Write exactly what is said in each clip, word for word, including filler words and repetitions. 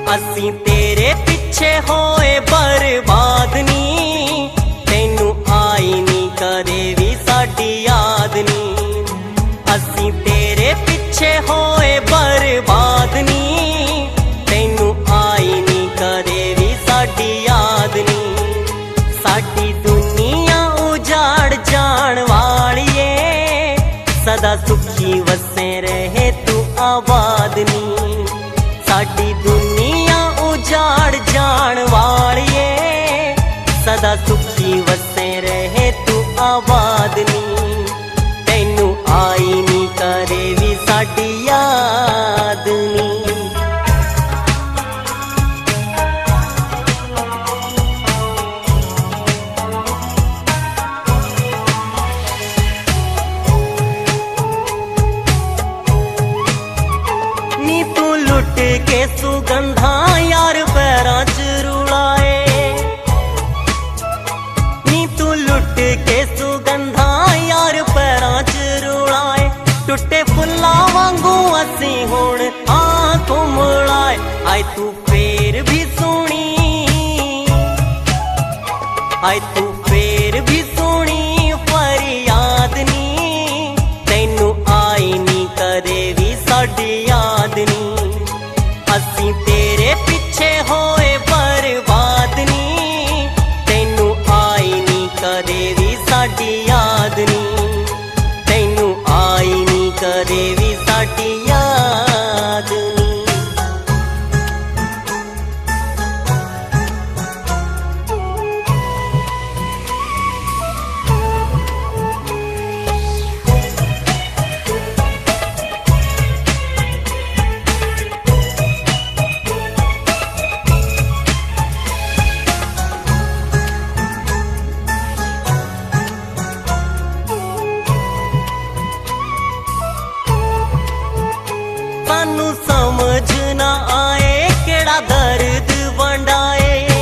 असी तेरे पिछे होए बर्बाद नी, तेनू आई नी कदे भी साडी याद नी। असी तेरे पिछे होए बर्बाद नी, तेनू आई नी कदे भी साडी याद नी। साडी दुनिया उजाड़ जान वालिए, सदा सुखी वसे रहे तू आबाद नी। साडी दुनिया उजाड़ जान वालिए, सदा सुखी वसे रहे तू आबाद नी। तैनू आई नी करे भी साडी याद नी। नी तू लुट के सुगंधा यार पैरां च रुलाए, नी तू लुट के सुगंधा यार पैरां च रुलाए। टुटे फुल्ला वांगू असी हुण आंखों मुड़ाए। आए तू फेर भी सोनी, आए तू फेर भी सोनी फरियाद नी। तैनू आई नी कदे भी साडी याद नी। असी तेरे पिछे होए बर्बाद नी, तैनू आई नी कदे भी साडी याद नी। तैनू आई नी कदे भी साडी याद नी। सानू समझ ना आए केड़ा दर्द वंडाए,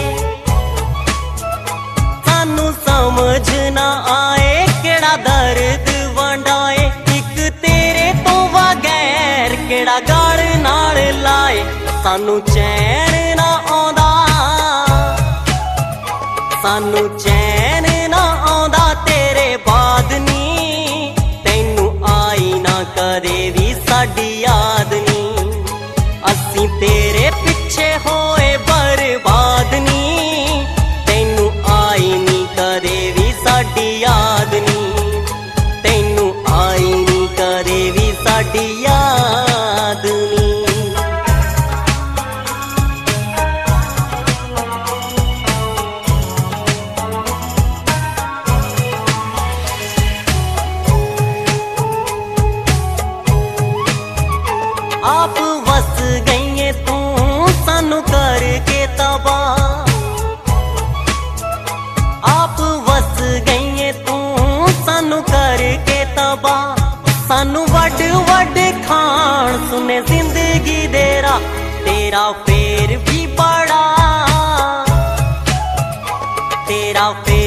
सानू समझ ना आए केड़ा दर्द वंडाए। इक तेरे तो बगैर केड़ा गल नाल लाए। सानू चैन ना आंदा, सानू चैन ना आंदा तेरे बाद नी। तैनू आई ना कदे भी साडी याद नी। असी तेरे पिछे होए बर्बाद नी, तैनू आई नी कदे भी साडी याद नी। तैनू आई नी कदे भी साडी याद नी। आप वस गई तू सानू करके तबाह, आप वस गई तू सानू करके तबाह। सानू वड वड खान सुने जिंदगी देरा, तेरा फेर भी बड़ा, तेरा फेर